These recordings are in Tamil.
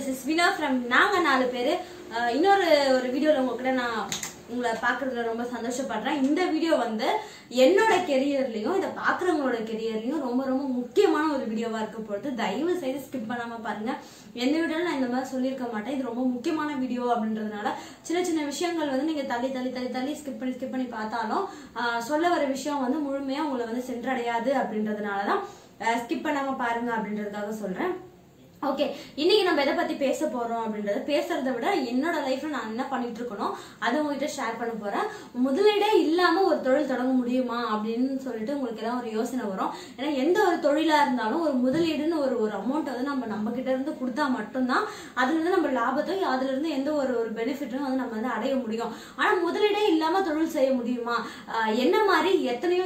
this is Vina from நாங்க 4 பேரு இன்னொரு ஒரு வீடியோல உங்ககிட்ட நான் உங்களை பார்க்கிறதுல ரொம்ப சந்தோஷப்படுறேன். இந்த வீடியோ வந்து என்னோட கெரியர்லயும் இத பார்க்கறவங்களோட கெரியர்லயும் ரொம்ப ரொம்ப முக்கியமான ஒரு வீடியோவா இருக்க போகுது. தயவு செய்து ஸ்கிப் பண்ணாம பாருங்க. எந்த வீடியோல நான் இந்த மாதிரி சொல்லியிருக்க மாட்டேன். இது ரொம்ப முக்கியமான வீடியோ அப்படின்றதுனால சின்ன சின்ன விஷயங்கள் வந்து நீங்க தள்ளி ஸ்கிப் பண்ணி பார்த்தாலும் சொல்ல வர விஷயம் வந்து முழுமையா உங்களை வந்து சென்றடையாது அப்படின்றதுனாலதான் ஸ்கிப் பண்ணாம பாருங்க அப்படின்றதுக்காக சொல்றேன். ஓகே, இன்னைக்கு நம்ம எதை பத்தி பேச போறோம் அப்படின்றத பேசுறதை விட என்னோட லைஃப்ல நான் என்ன பண்ணிட்டு இருக்கணும் அதை உங்ககிட்ட ஷேர் பண்ண போறேன். முதலீடே இல்லாம ஒரு தொழில் தொடங்க முடியுமா அப்படின்னு சொல்லிட்டு உங்களுக்கு எல்லாம் ஒரு யோசனை வரும். ஏன்னா எந்த ஒரு தொழிலா இருந்தாலும் ஒரு முதலீடுன்னு ஒரு அமௌண்ட் வந்து நம்ம கிட்ட இருந்து கொடுத்தா மட்டும்தான் அதுல இருந்து நம்ம லாபத்தையும் அதுல இருந்து எந்த ஒரு பெனிஃபிட்டும் வந்து நம்ம வந்து அடைய முடியும். ஆனா முதலீடே இல்லாம தொழில் செய்ய முடியுமா? என்ன மாதிரி எத்தனையோ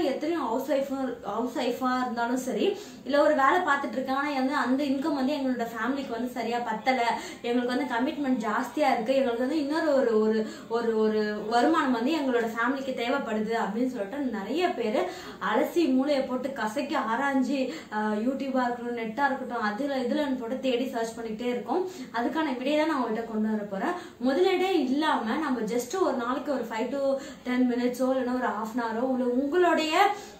ஹவுஸ் ஒய்ஃபா இருந்தாலும் சரி, இல்ல ஒரு வேலை பார்த்துட்டு இருக்காங்க, ஆனா வந்து அந்த இன்கம் வந்து எங்களோட ஃபேமிலிக்கு வந்து சரியா பத்தல, எங்களுக்கு வந்து கமிட்மெண்ட் ஜாஸ்தியா இருக்கு, எங்களுக்கு வந்து இன்னொரு ஒரு ஒரு ஒரு வருமானம் வந்து எங்களோட ஃபேமிலிக்கு தேவைப்படுது அப்படின்னு சொல்லிட்டு நிறைய பேர் அலசி மூளையை போட்டு கசக்கி ஆராய்ஞ்சு யூடியூபா இருக்கட்டும், நெட்டா இருக்கட்டும், இதுலன்னு போட்டு தேடி சர்ச் பண்ணிட்டே இருக்கோம். அதுக்கான விடையை தான் நான் உங்கள்கிட்ட கொண்டு வர போறேன். முதலீடே இல்லாம நம்ம ஜஸ்ட் ஒரு நாளைக்கு ஒரு 5 to 10 minutes இல்லைன்னா ஒரு half an hour உங்களுடைய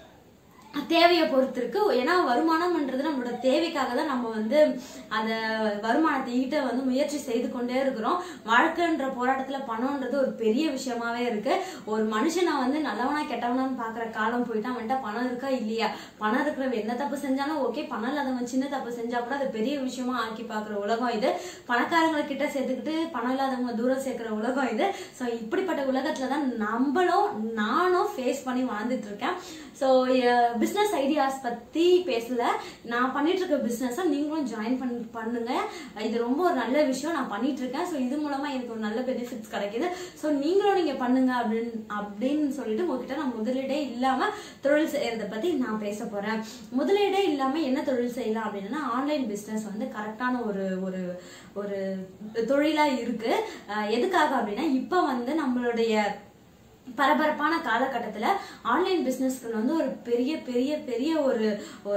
தேவையை பொறுத்து இருக்கு. ஏன்னா வருமானம்ன்றது நம்மளோட தேவைக்காக தான் நம்ம வந்து அந்த வருமானத்தை ஈட்ட வந்து முயற்சி செய்து கொண்டே இருக்கிறோம். வாழ்க்கைன்ற போராட்டத்துல பணம்ன்றது ஒரு பெரிய விஷயமாவே இருக்கு. ஒரு மனுஷனை வந்து நல்லவனா கெட்டவனான்னு பாக்குற காலம் போயிட்டு அவன்கிட்ட பணம் இருக்கா இல்லையா, பணம் இருக்கிறவன் என்ன தப்பு செஞ்சாலும் ஓகே, பணம் இல்லாதவன் சின்ன தப்பு செஞ்சா கூட அது பெரிய விஷயமா ஆக்கி பாக்குற உலகம் இது. பணக்காரங்களை கிட்ட சேர்த்துக்கிட்டு பணம் இல்லாதவங்க தூரம் சேர்க்கிற உலகம் இது. சோ இப்படிப்பட்ட உலகத்துலதான் நானும் ஃபேஸ் பண்ணி வாழ்ந்துட்டு இருக்கேன். சோ பிசினஸ் ஐடியாஸ் பத்தி பேசல, நான் பண்ணிட்டு இருக்க பிசினஸ் நீங்களும் ஜாயின் பண்ணுங்க. இது ரொம்ப ஒரு நல்ல விஷயம், நான் பண்ணிட்டு இருக்கேன். சோ இது மூலமா எனக்கு ஒரு நல்ல பெனிஃபிட்ஸ் கிடைக்குது. சோ நீங்களும் நீங்க பண்ணுங்க அப்படின்னு சொல்லிட்டு உங்ககிட்ட நான் முதலீடே இல்லாம தொழில் செய்யறத பத்தி நான் பேச போறேன். முதலீடே இல்லாம என்ன தொழில் செய்யலாம் அப்படின்னா, ஆன்லைன் பிசினஸ் வந்து கரெக்டான ஒரு ஒரு தொழிலா இருக்கு. எதுக்காக அப்படின்னா, இப்ப வந்து நம்மளுடைய பரபரப்பான காலகட்டத்துல ஆன்லைன் பிசினஸ்க்கு வந்து ஒரு பெரிய பெரிய பெரிய ஒரு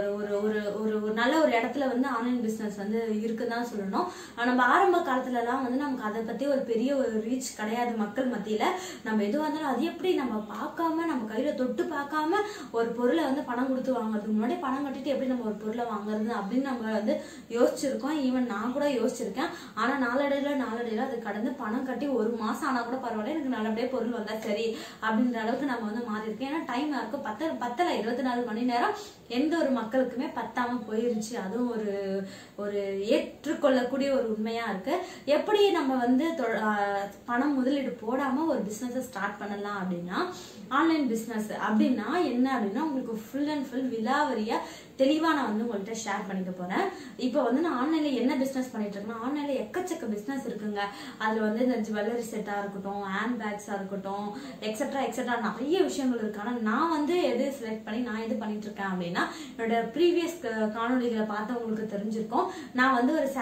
நல்ல ஒரு இடத்துல வந்து ஆன்லைன் பிசினஸ் வந்து இருக்குதான் சொல்லணும். நம்ம ஆரம்ப காலத்துல எல்லாம் வந்து நமக்கு அதை பத்தி ஒரு பெரிய ஒரு ரீச் கிடையாது மக்கள் மத்தியில. நம்ம எதுவாக இருந்தாலும் அது எப்படி நம்ம பார்க்காம நம்ம கையில தொட்டு பார்க்காம ஒரு பொருளை வந்து பணம் கொடுத்து வாங்குறதுக்கு முன்னாடி பணம் கட்டிட்டு எப்படி நம்ம ஒரு பொருளை வாங்குறது அப்படின்னு நம்ம வந்து யோசிச்சிருக்கோம். ஈவன் நான் கூட யோசிச்சிருக்கேன். ஆனா நாளடையில அது கடந்து பணம் கட்டி 1 மாசம் ஆனா கூட பரவாயில்ல, எனக்கு நல்லபடியே பொருள் வந்தா சரி அப்படின்ற அளவுக்கு நம்ம வந்து மாறி இருக்கோம். ஏன்னா டைம் யாருக்கும் பத்தல 24 மணி நேரம் எந்த ஒரு மக்களுக்குமே பத்தாம போயிருச்சு. அதுவும் ஒரு ஏற்றுக்கொள்ளக்கூடிய ஒரு உண்மையா இருக்கு. எப்படி நம்ம வந்து பணம் முதலீடு போடாம ஒரு பிசினஸ் ஸ்டார்ட் பண்ணலாம் அப்படின்னா, ஆன்லைன் பிசினஸ் அப்படின்னா என்ன அப்படின்னா, உங்களுக்கு ஃபுல் அண்ட் ஃபுல் விலாவரியா தெளிவா நான் வந்து உங்கள்கிட்ட ஷேர் பண்ணிக்க போறேன். இப்போ வந்து நான் ஆன்லைன்ல என்ன பிசினஸ் பண்ணிட்டு இருக்கேன்னா, ஆன்லைன்ல எக்கச்சக்க பிசினஸ் இருக்குங்க. அதுல வந்து இந்த ஜுவல்லரி செட்டா இருக்கட்டும், ஹேண்ட் பேக்ஸா இருக்கட்டும், எக்ஸெட்ரா நிறைய விஷயங்கள் இருக்கு. ஆனா நான் வந்து எது செலக்ட் பண்ணி நான் எது பண்ணிட்டு இருக்கேன் அப்படின்னா, என்னோட ப்ரீவியஸ் காணொலிகளை பார்த்தவங்களுக்கு தெரிஞ்சிருக்கும். நான் வந்து ஒரு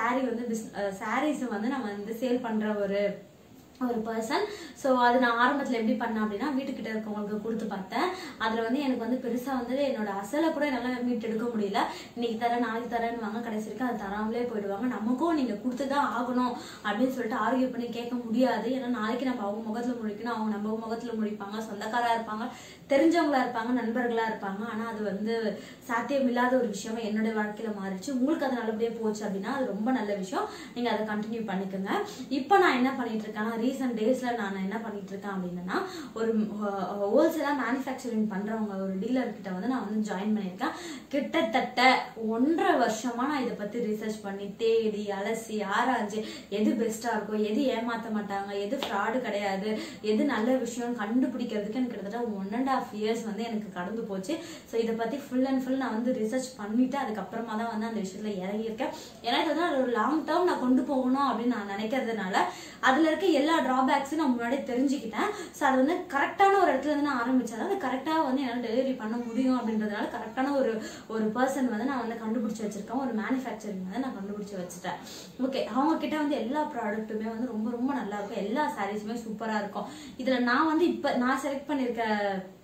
சாரீஸ் வந்து நான் வந்து சேல் பண்ற ஒரு பர்சன். ஸோ அது நான் ஆரம்பத்தில் எப்படி பண்ணேன் அப்படின்னா, வீட்டுக்கிட்ட இருக்கவங்களுக்கு கொடுத்து பார்த்தேன். அதில் வந்து எனக்கு வந்து பெருசாக வந்து என்னோட அசலை கூட என்னால் மீட் எடுக்க முடியல. இன்னைக்கு தரேன் நாளைக்கு தரேன்னு வாங்க, கடைசி வரைக்கும் அது தராமலே போயிடுவாங்க. நமக்கும் நீங்கள் கொடுத்து தான் ஆகணும் அப்படின்னு சொல்லிட்டு ஆர்கியூ பண்ணி கேட்க முடியாது. ஏன்னா நாளைக்கு நம்ம அவங்க முகத்தில் முழிக்கணும், அவங்க நம்ம முகத்தில் முழிப்பாங்க, சொந்தக்காராக இருப்பாங்க, தெரிஞ்சவங்களா இருப்பாங்க, நண்பர்களா இருப்பாங்க. ஆனால் அது வந்து சாத்தியமில்லாத ஒரு விஷயமா என்னோட வாழ்க்கையில மாறிச்சு. உங்களுக்கு அது நல்லபடியாக போச்சு அப்படின்னா அது ரொம்ப நல்ல விஷயம். நீங்கள் அதை கண்டினியூ பண்ணிக்கோங்க. இப்போ நான் என்ன பண்ணிட்டு இருக்கேன்னா, ரீசன்ட் டேஸ்ல நான் என்ன பண்ணிட்டு இருக்கேன் அப்படின்னா, ஒரு ஹோல்சேலா மேனுஃபேக்சரிங் பண்றவங்க ஒரு டீலர் கிட்ட வந்து நான் வந்து ஜாயின் பண்ணியிருக்கேன். கிட்டத்தட்ட 1.5 வருஷமா நான் இதை பத்தி ரிசர்ச் பண்ணி தேடி அலசி ஆராய்ஞ்சு எது பெஸ்டா இருக்கும், எது ஏமாத்த மாட்டாங்க, எது ஃப்ராடு கிடையாது, எது நல்ல விஷயம் கண்டுபிடிக்கிறதுக்கு எனக்கு கிட்டத்தட்ட 1.5 years வந்து எனக்கு கடந்து போச்சு. ஸோ இதை பத்தி ஃபுல் அண்ட் ஃபுல் நான் வந்து ரிசர்ச் பண்ணிட்டு அதுக்கப்புறமா தான் வந்து அந்த விஷயத்துல இறங்கியிருக்கேன். ஏன்னா இது வந்து ஒரு லாங் டேர்ம் நான் கொண்டு போகணும் அப்படின்னு நான் நினைக்கிறதுனால அதுல இருக்க எல்லா டிராபேக்ஸும் நான் முன்னாடி தெரிஞ்சுக்கிட்டேன். ஸோ அது வந்து கரெக்டான ஒரு இடத்துல இருந்து நான் ஆரம்பிச்சேன். அது கரெக்டாக வந்து என்னால் டெலிவரி பண்ண முடியும் அப்படின்றதுனால கரெக்டான ஒரு பர்சன் வந்து நான் வந்து கண்டுபிடிச்சி வச்சிருக்கேன். ஒரு மேனுஃபேக்சரிங் வந்து நான் கண்டுபிடிச்சி வச்சுட்டேன். ஓகே, அவங்க கிட்ட வந்து எல்லா ப்ராடக்ட்டுமே வந்து ரொம்ப ரொம்ப நல்லா இருக்கும், எல்லா சாரீஸுமே சூப்பராக இருக்கும். இதில் நான் வந்து இப்போ நான் செலக்ட் பண்ணியிருக்க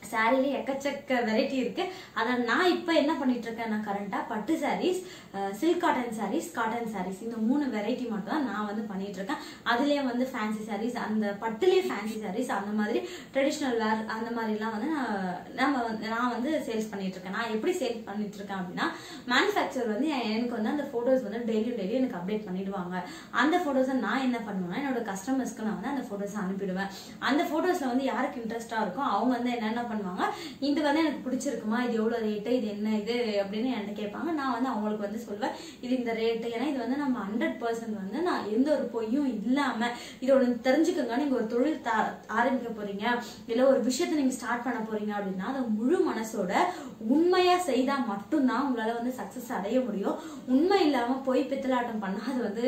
சாரிலே எக்கச்சக்க வெரைட்டி இருக்கு. அதை நான் இப்போ என்ன பண்ணிட்டு இருக்கேன், நான் கரண்டா பட்டு sarees, silk cotton sarees, cotton sarees, இந்த 3 வெரைட்டி மட்டும் தான் நான் வந்து பண்ணிட்டு இருக்கேன். அதுலயே வந்து ஃபேன்சி சாரீஸ், அந்த பட்டுலேயே ஃபேன்சி சாரீஸ், அந்த மாதிரி ட்ரெடிஷ்னல் வேர் அந்த மாதிரிலாம் வந்து நான் வந்து சேல்ஸ் பண்ணிட்டு இருக்கேன். நான் எப்படி சேல்ஸ் பண்ணிட்டு இருக்கேன் அப்படின்னா, மேனுஃபேக்சர் வந்து எனக்கு வந்து அந்த போட்டோஸ் வந்து டெய்லி எனக்கு அப்டேட் பண்ணிடுவாங்க. அந்த போட்டோஸை நான் என்ன பண்ணுவேன்னா, என்னோட கஸ்டமர்ஸ்க்கு நான் வந்து அந்த போட்டோஸை அனுப்பிடுவேன். அந்த போட்டோஸ்ல வந்து யாருக்கு இன்ட்ரெஸ்டா இருக்கும் அவங்க வந்து என்னென்ன பண்ணுவாங்க, இது வந்து எனக்கு பிடிச்சிருக்குமா, இது எவ்வளவு ரேட்டு, இது என்ன இது அப்படின்னு என்கிட்ட கேட்பாங்க. நான் வந்து அவங்களுக்கு வந்து சொல்வேன் இது இந்த ரேட்டு. ஏன்னா இது வந்து நம்ம 100% வந்து நான் எந்த ஒரு பொய்யும் இல்லாம இதோட தெரிஞ்சுக்கோங்க. நீங்க ஒரு தொழில் ஆரம்பிக்க போறீங்க, இல்ல ஒரு விஷயத்த நீங்க ஸ்டார்ட் பண்ண போறீங்க அப்படின்னா அதை முழு மனசோட உண்மையா செய்தா மட்டும்தான் உங்களால வந்து சக்சஸ் அடைய முடியும். உண்மை இல்லாம பொய் பித்தலாட்டம் பண்ணா அது வந்து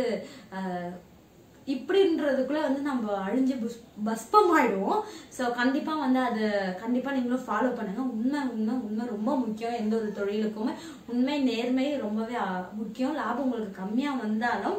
இப்படின்றதுக்குள்ள வந்து நம்ம அழிஞ்சு பஸ்பமாயிடுவோம். ஸோ கண்டிப்பா வந்து அது கண்டிப்பா நீங்களும் ஃபாலோ பண்ணுங்க. உண்மை உண்மை உண்மை ரொம்ப முக்கியம். எந்த ஒரு தொழிலுக்குமே உண்மை நேர்மை ரொம்பவே முக்கியம். லாபம் உங்களுக்கு கம்மியா வந்தாலும்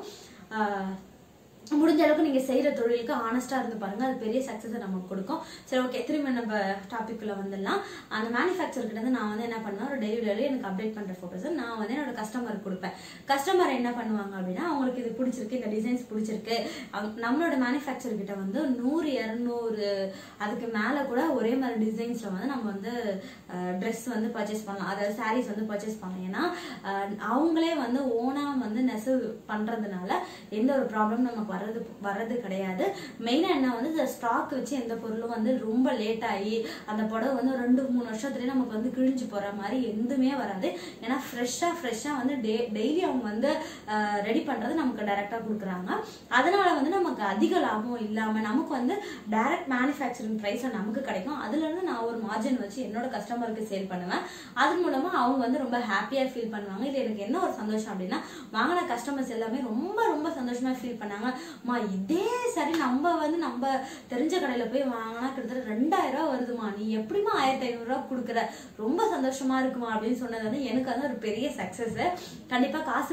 முடிஞ்ச அளவுக்கு நீங்க செய்யற தொழிலுக்கு ஆனஸ்டா இருந்து பாருங்க, அது பெரிய சக்சஸ் நமக்கு கொடுக்கும். சரி, ஓகே, திரும்ப நம்ம டாபிக்ல வந்துடலாம். அந்த மேனுஃபேக்சர் கிட்ட வந்து நான் வந்து என்ன பண்ணுவேன், ஒரு டெய்லி எனக்கு அப்டேட் பண்ற போட்டோஸ் நான் வந்து என்னோட கஸ்டமருக்கு கொடுப்பேன். கஸ்டமர் என்ன பண்ணுவாங்க அப்படின்னா, அவங்களுக்கு இது பிடிச்சிருக்கு, இந்த டிசைன்ஸ் பிடிச்சிருக்கு. நம்மளோட மேனுஃபேக்சர் கிட்ட வந்து 100, 200 அதுக்கு மேல கூட ஒரே மாதிரி டிசைன்ஸ்ல வந்து நம்ம வந்து ட்ரெஸ் வந்து பர்ச்சேஸ் பண்ணலாம், அதாவது சாரீஸ் வந்து பர்ச்சேஸ் பண்ணலாம். ஏன்னா அவங்களே வந்து ஓனா வந்து நெசவு பண்றதுனால எந்த ஒரு ப்ராப்ளம் நமக்கு வர்றது கிடையாது. மெயினா என்ன வந்து இந்த ஸ்டாக் வச்சு எந்த பொருளும் வந்து ரொம்ப லேட் ஆகி அந்த புடவை வந்து 2-3 வருஷத்துலயே நமக்கு வந்து கிழிஞ்சு போற மாதிரி எதுவுமே வராது. ஏன்னா ஃப்ரெஷ்ஷா வந்து டெய்லி அவங்க வந்து ரெடி பண்றது நமக்கு டைரக்டா கொடுக்குறாங்க. அதனால வந்து நமக்கு அதிக லாபம் இல்லாம நமக்கு வந்து டைரக்ட் மேனுஃபேக்சரிங் பிரைஸ் நமக்கு கிடைக்கும். அதுல இருந்து நான் ஒரு மார்ஜின் வச்சு என்னோட கஸ்டமருக்கு சேல் பண்ணுவேன். அது மூலமா அவங்க வந்து ரொம்ப ஹாப்பியா ஃபீல் பண்ணுவாங்க. இது எனக்கு என்ன ஒரு சந்தோஷம் அப்படின்னா, வாங்கின கஸ்டமர்ஸ் எல்லாமே ரொம்ப ரொம்ப சந்தோஷமா ஃபீல் பண்ணாங்க. இதே சரி நம்ம வந்து நம்ம தெரிஞ்ச கடையில போய் வாங்கினா கிட்டத்தட்ட 2000 ரூபாய் வருதுமா, நீ எப்படிமா 1500 ரூபாய் கொடுக்குற, ரொம்ப சந்தோஷமா இருக்குமா அப்படின்னு சொன்னது வந்து எனக்கு வந்து ஒரு பெரிய சக்சஸ். கண்டிப்பா காசு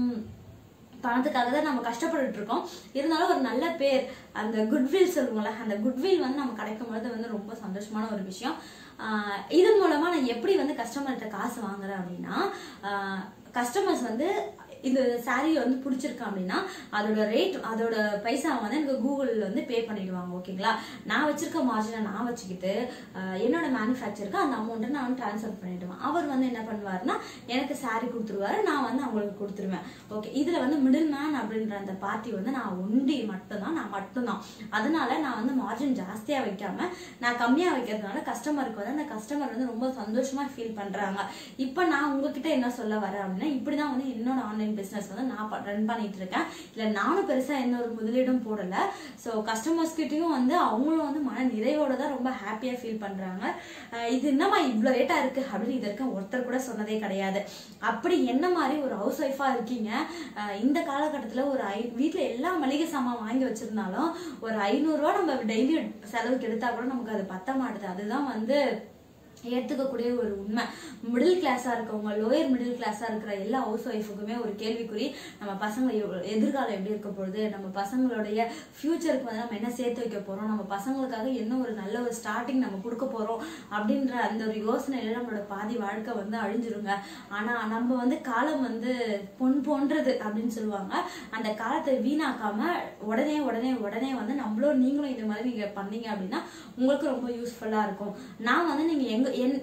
பணத்துக்காக தான் நம்ம கஷ்டப்பட்டு இருக்கோம். இருந்தாலும் ஒரு நல்ல பேர், அந்த குட்வில் சொல்லுவோம்ல, அந்த குட்வில் வந்து நம்ம கிடைக்கும் போது வந்து ரொம்ப சந்தோஷமான ஒரு விஷயம். இதன் மூலமா நான் எப்படி வந்து கஸ்டமர்கிட்ட காசு வாங்குறேன் அப்படின்னா, கஸ்டமர்ஸ் வந்து இந்த சாரீ வந்து பிடிச்சிருக்கா அப்படின்னா அதோட ரேட், அதோட பைசா வந்து எனக்கு கூகுள்ல வந்து பே பண்ணிடுவாங்க. ஓகேங்களா, நான் வச்சிருக்க மார்ஜினை நான் வச்சுக்கிட்டு என்னோட மேனுஃபேக்சருக்கு அந்த அமௌண்ட்டை நான் டிரான்ஸ்ஃபர் பண்ணிடுவேன். அவர் வந்து என்ன பண்ணுவாருன்னா எனக்கு சாரீ கொடுத்துருவாரு, நான் வந்து அவங்களுக்கு கொடுத்துருவேன். ஓகே, இதுல வந்து மிடில் மேன் அப்படின்ற அந்த பார்ட்டி வந்து நான் ஒண்டி மட்டும்தான், நான் மட்டும்தான். அதனால நான் வந்து மார்ஜின் ஜாஸ்தியா வைக்காம நான் கம்மியா வைக்கிறதுனால கஸ்டமருக்கு வந்து அந்த கஸ்டமர் வந்து ரொம்ப சந்தோஷமா ஃபீல் பண்றாங்க. இப்ப நான் உங்ககிட்ட என்ன சொல்ல வரேன் அப்படின்னா, இப்படிதான் வந்து என்னோட ஆன்லைன் பிசினஸ் வந்து நான் ரன் பண்ணிட்டு இருக்கேன். இல்ல நானும் பெருசா எந்த ஒரு முதலீடும் போடல. சோ கஸ்டமர்ஸ் கிட்டயும் வந்து அவங்களும் வந்து மன நிறைவோட தான் ரொம்ப ஹாப்பியா ஃபீல் பண்றாங்க. இது என்னமா இவ்வளவு ரேட்டா இருக்கு அப்படின்னு இது வரைக்கும் ஒருத்தர் கூட சொன்னதே கிடையாது. அப்படி என்ன மாதிரி ஒரு ஹவுஸ் ஒய்ஃபா இருக்கீங்க, இந்த காலகட்டத்துல ஒரு வீட்டுல எல்லா மளிகை சாமான் வாங்கி வச்சிருந்தாலும் ஒரு 500 ரூபாய் நம்ம டெய்லி செலவுக்கு எடுத்தா கூட நமக்கு அது பத்த மாட்டுது. அதுதான் வந்து ஏற்றுக்கக்கூடிய ஒரு உண்மை. மிடில் கிளாஸா இருக்கவங்க, லோயர் மிடில் கிளாஸா இருக்கிற எல்லா ஹவுஸ் ஒய்ஃபுக்குமே ஒரு கேள்விக்குறி, நம்ம பசங்க எதிர்காலம் எப்படி இருக்க போகுது, நம்ம பசங்களுடைய ஃபியூச்சருக்கு வந்து நம்ம என்ன சேர்த்து வைக்க போறோம், நம்ம பசங்களுக்காக என்ன ஒரு நல்ல ஒரு ஸ்டார்டிங் நம்ம கொடுக்க போறோம் அப்படின்ற அந்த ஒரு யோசனையில நம்மளோட பாதி வாழ்க்கை வந்து அழிஞ்சிருங்க. ஆனா நம்ம வந்து காலம் வந்து பொன் போன்றது அப்படின்னு சொல்லுவாங்க. அந்த காலத்தை வீணாக்காம உடனே உடனே உடனே வந்து நம்மளும் நீங்களும் இந்த மாதிரி நீங்க பண்ணீங்க அப்படின்னா உங்களுக்கு ரொம்ப யூஸ்ஃபுல்லா இருக்கும். நான் வந்து நீங்க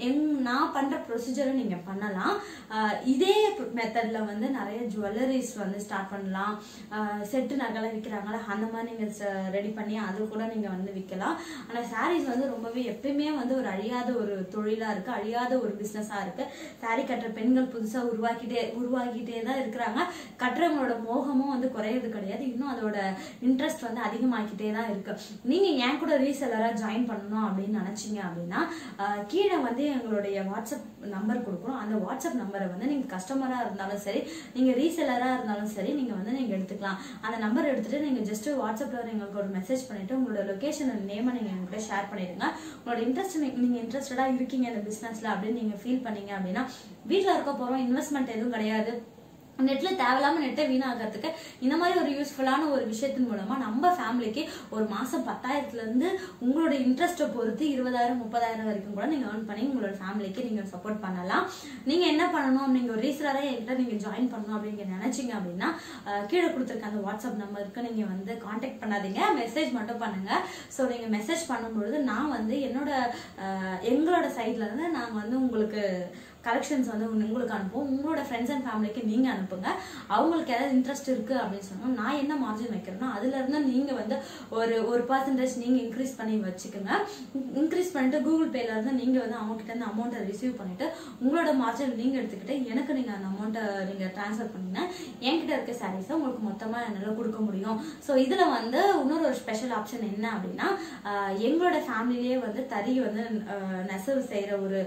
நான் பண்ற ப்ரொசீஜரை நீங்க பண்ணலாம். இதே மெத்தட்ல வந்து நிறைய ஜுவல்லரிஸ் வந்து ஸ்டார்ட் பண்ணலாம். செட்டு நகை விற்கிறாங்களா அந்த மாதிரி நீங்க ரெடி பண்ணி அது கூட நீங்க வந்து விற்கலாம். ஆனா சாரீஸ் வந்து ரொம்பவே எப்பயுமே வந்து ஒரு அழியாத ஒரு தொழிலா இருக்கு, அழியாத ஒரு பிசினஸா இருக்கு. சாரீ கட்டுற பெண்கள் புதுசா உருவாக்கிட்டே தான் இருக்கிறாங்க. கட்டுறவங்களோட மோகமும் வந்து குறையறது கிடையாது, இன்னும் அதோட இன்ட்ரெஸ்ட் வந்து அதிகமாக்கிட்டே தான் இருக்கு. நீங்க ஏன் கூட ரீசெல்லரா ஜாயின் பண்ணணும் அப்படின்னு நினைச்சீங்க அப்படின்னா, கீழே வந்து எங்களுடைய வாட்ஸ்அப் நம்பர் கொடுக்குறோம். அந்த வாட்ஸ்அப் நம்பரை வந்து நீங்க கஸ்டமரா இருந்தாலும் சரி, நீங்க ரீசெல்லரா இருந்தாலும் சரி, நீங்க வந்து நீங்க எடுத்துக்கலாம். அந்த நம்பர் எடுத்துட்டு நீங்க ஜஸ்ட் வாட்ஸ்அப்ல எங்களுக்கு ஒரு மெசேஜ் பண்ணிட்டு உங்களோட லொகேஷன் நேமை நீங்க எங்ககிட்ட ஷேர் பண்ணிடுங்க. உங்களோட நீங்க இன்ட்ரெஸ்டடா இருக்கீங்க இந்த பிசினஸ்ல அப்படின்னு நீங்க ஃபீல் பண்ணீங்க அப்படின்னா, வீட்டுல இருக்க போறோம், இன்வெஸ்ட்மெண்ட் எதுவும் கிடையாது, நெட்ல தேவையில்லாம நெட்டை வீணாகிறதுக்கு இந்த மாதிரி ஒரு யூஸ்ஃபுல்லான ஒரு விஷயத்தின் மூலமா நம்ம ஃபேமிலிக்கு ஒரு மாசம் 10,000ல இருந்து உங்களோட இன்ட்ரெஸ்ட்டை பொறுத்து 20,000 30,000 வரைக்கும் கூட நீங்க ஏர்ன் பண்ணி உங்களோட ஃபேமிலிக்கு நீங்க சப்போர்ட் பண்ணலாம். நீங்க என்ன பண்ணணும், நீங்க ஒரு ரீசெலரா என்கிட்ட நீங்க ஜாயின் பண்ணணும் அப்படின்னு நினைச்சீங்க அப்படின்னா கீழே கொடுத்துருக்க அந்த வாட்ஸ்அப் நம்பருக்கு நீங்க வந்து கான்டாக்ட் பண்ணாதீங்க, மெசேஜ் மட்டும் பண்ணுங்க. ஸோ நீங்க மெசேஜ் பண்ணும்பொழுது நான் வந்து எங்களோட சைட்ல இருந்து நாங்க வந்து உங்களுக்கு கலெக்ஷன்ஸ் வந்து உங்களுக்கு அனுப்புவோம். உங்களோட ஃப்ரெண்ட்ஸ் அண்ட் ஃபேமிலிக்கு நீங்க அனுப்புங்க. அவங்களுக்கு ஏதாவது இன்ட்ரெஸ்ட் இருக்கு அப்படின்னு சொன்னா நான் என்ன மார்ஜின் வைக்கிறேன்னா அதுல இருந்து நீங்க வந்து ஒரு பர்சன்டேஜ் நீங்க இன்க்ரீஸ் பண்ணி வச்சுக்கோங்க. இன்க்ரீஸ் பண்ணிட்டு கூகுள் பேல இருந்து நீங்க வந்து அவங்க கிட்ட இருந்து அமௌண்ட்டை ரிசீவ் பண்ணிட்டு உங்களோட மார்ஜின் நீங்க எடுத்துக்கிட்டு எனக்கு நீங்க அந்த அமௌண்ட்டை நீங்க டிரான்ஸ்ஃபர் பண்ணீங்கன்னா என்கிட்ட இருக்க சாரீஸை உங்களுக்கு மொத்தமா என்னால கொடுக்க முடியும். ஸோ இதுல வந்து இன்னொரு ஒரு ஸ்பெஷல் ஆப்ஷன் என்ன அப்படின்னா எங்களோட ஃபேமிலிலேயே வந்து தறி வந்து நெசவு செய்யற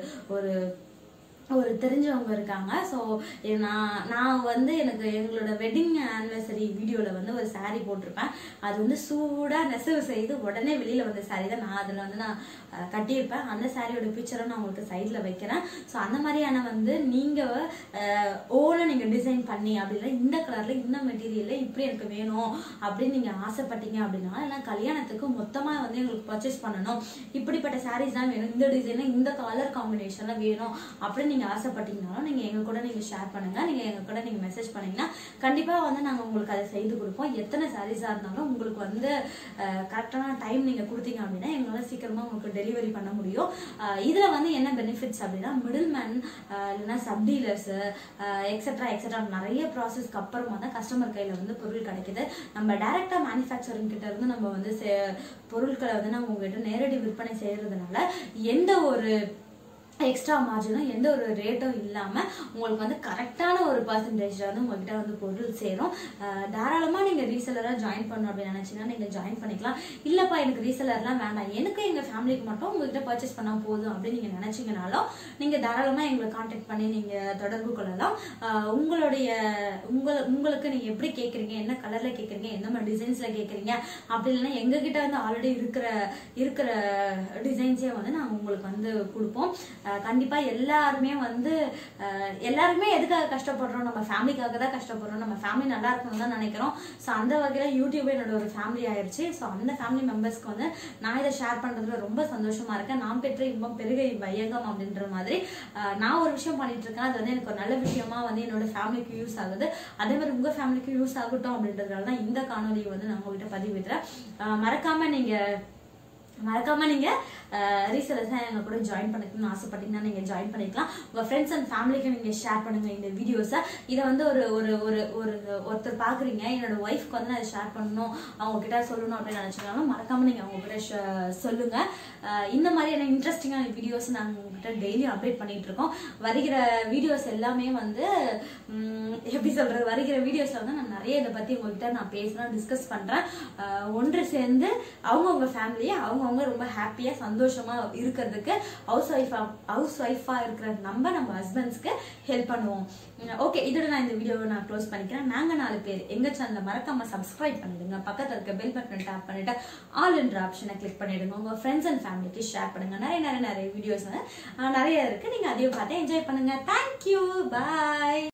ஒரு தெரிஞ்சவங்க இருக்காங்க. ஸோ நான் வந்து எனக்கு எங்களோட வெட்டிங் ஆனிவர்சரி வீடியோல வந்து ஒரு சாரீ போட்டிருப்பேன். அது வந்து சூடா நெசவு செய்து உடனே வெளியில வந்த சாரீ தான். நான் அதுல வந்து நான் கட்டியிருப்பேன். அந்த சாரியோட பிக்சரை நான் உங்களுக்கு சைட்ல வைக்கிறேன். ஸோ அந்த மாதிரியான வந்து நீங்க ஓன நீங்க டிசைன் பண்ணி அப்படின்னா இந்த கலர்ல இந்த மெட்டீரியல்ல இப்படி எனக்கு வேணும் அப்படின்னு நீங்க ஆசைப்பட்டீங்க அப்படின்னா இல்லை கல்யாணத்துக்கு மொத்தமா வந்து எங்களுக்கு பர்ச்சேஸ் பண்ணணும், இப்படிப்பட்ட சாரீஸ் தான் வேணும், இந்த டிசைன்ல இந்த கலர் காம்பினேஷன்ல வேணும் அப்படின்னு நீங்க ஆசைப்பட்டீங்கனாலும் நீங்க எங்க கூட நீங்க ஷேர் பண்ணுங்க. நீங்க எங்க கூட நீங்க மெசேஜ் பண்ணீங்கன்னா கண்டிப்பா வந்து நாங்க உங்களுக்கு அதை செய்து கொடுப்போம். எத்தனை சாரீஸா இருந்தாலும் உங்களுக்கு வந்து கரெக்டான டைம் நீங்க கொடுத்தீங்க அப்படின்னா எங்களால சீக்கிரமா உங்களுக்கு டெலிவரி பண்ண முடியும். இதுல வந்து என்ன பெனிஃபிட்ஸ் அப்படின்னா மிடில் மேன் இல்லைன்னா சப் டீலர்ஸ் எக்ஸெட்ரா நிறைய ப்ராசஸ்க்கு அப்புறமா தான் கஸ்டமர் கையில வந்து பொருள் கிடைக்குது. நம்ம டைரக்டா மேனுஃபேக்சரிங் கிட்ட இருந்து நம்ம வந்து பொருட்களை வந்து நம்ம உங்ககிட்ட நேரடி விற்பனை செய்யறதுனால எந்த ஒரு எக்ஸ்ட்ரா மார்ஜினும் எந்த ஒரு ரேட்டும் இல்லாம உங்களுக்கு வந்து கரெக்டான ஒரு பர்சன்டேஜ் வந்து உங்ககிட்ட வந்து பொருள் சேரும். தாராளமா நீங்க ரீசெலரா ஜாயின் பண்ணணும் அப்படின்னு நினைச்சீங்கன்னா நீங்க ஜாயின் பண்ணிக்கலாம். இல்லப்பா எனக்கு ரீசெலர்லாம் வேண்டாம், எனக்கு எங்க ஃபேமிலிக்கு மட்டும் உங்ககிட்ட பர்ச்சேஸ் பண்ணா போதும் அப்படின்னு நீங்க நினைச்சீங்கனாலும் நீங்க தாராளமா எங்களை கான்டாக்ட் பண்ணி நீங்க தொடர்பு கொள்ளலாம். உங்களுக்கு நீங்க எப்படி கேக்குறீங்க, என்ன கலர்ல கேக்குறீங்க, எந்த மாதிரி டிசைன்ஸ்ல கேக்குறீங்க அப்படி இல்லைன்னா எங்க கிட்ட வந்து ஆல்ரெடி இருக்கிற டிசைன்ஸே வந்து நாங்க உங்களுக்கு வந்து கொடுப்போம். கண்டிப்பா எல்லாருமே எதுக்காக கஷ்டப்படுறோம், நம்ம ஃபேமிலிக்காக தான் கஷ்டப்படுறோம், நம்ம ஃபேமிலி நல்லா இருக்கணும் தான் நினைக்கிறோம். ஸோ அந்த வகையில யூடியூப் என்னோட ஒரு ஃபேமிலி ஆயிடுச்சு. ஸோ அந்த ஃபேமிலி மெம்பர்ஸ்க்கு வந்து நான் இதை ஷேர் பண்றதுல ரொம்ப சந்தோஷமா இருக்கேன். நான் பெற்ற இன்பம் பெருகை வையகம் அப்படின்ற மாதிரி நான் ஒரு விஷயம் பண்ணிட்டு இருக்கேன். அது வந்து எனக்கு ஒரு நல்ல விஷயமா வந்து என்னோட ஃபேமிலிக்கு யூஸ் ஆகுது. அதே மாதிரி உங்க ஃபேமிலிக்கு யூஸ் ஆகட்டும் அப்படின்றதுனால தான் இந்த காணொலியை வந்து நான் உங்ககிட்ட பதிவிடுறேன். மறக்காம நீங்க ரீசெலர்ஸா எங்க கூட ஜாயின் பண்ணிக்கணும்னு ஆசைப்பட்டீங்கன்னா நீங்க ஜாயின் பண்ணிக்கலாம். உங்க ஃப்ரெண்ட்ஸ் அண்ட் ஃபேமிலிக்கு நீங்க ஷேர் பண்ணுங்க இந்த வீடியோஸை. இதை வந்து ஒருத்தர் பாக்குறீங்க, என்னோட ஒய்ஃப்க்கு வந்து நான் ஷேர் பண்ணணும், அவங்க கிட்ட சொல்லணும் அப்படின்னு நினைச்சாலும் மறக்காம நீங்க அவங்க கிட்ட சொல்லுங்க. இந்த மாதிரியான இன்ட்ரெஸ்டிங்கான வீடியோஸ் நாங்க உங்ககிட்ட டெய்லி அப்டேட் பண்ணிட்டு இருக்கோம். வருகிற வீடியோஸ் எல்லாமே வந்து எப்படி சொல்றது, வருகிற வீடியோஸ்ல வந்து நான் நிறைய இதை பத்தி உங்ககிட்ட நான் பேசுறேன், டிஸ்கஸ் பண்றேன். ஒன்று சேர்ந்து அவங்கவுங்க ஃபேமிலியை அவங்கவுங்க ரொம்ப ஹாப்பியா சந்தோஷமா இருக்கிறதுக்கு ஹவுஸ் ஒய்ஃபா இருக்கிற நம்ம ஹஸ்பண்ட்ஸ்க்கு ஹெல்ப் பண்ணுவோம். ஓகே, இதோட நான் இந்த வீடியோவை நான் க்ளோஸ் பண்ணிக்கிறேன். நாங்க 4 பேர் எங்க சேனலை மறக்காம சப்ஸ்கிரைப் பண்ணிடுங்க. பக்கத்துல இருக்க பெல் பட்டன் டேப் பண்ணிட்டு ஆல் என்ற ஆப்ஷனை கிளிக் பண்ணிடுங்க. உங்க ஃப்ரெண்ட்ஸ் அண்ட் ஃபேமிலிக்கு ஷேர் பண்ணுங்க. நிறைய வீடியோஸ் நிறைய இருக்கு, நீங்க அதையும் பார்த்து என்ஜாய் பண்ணுங்க. தேங்க்யூ, பாய்.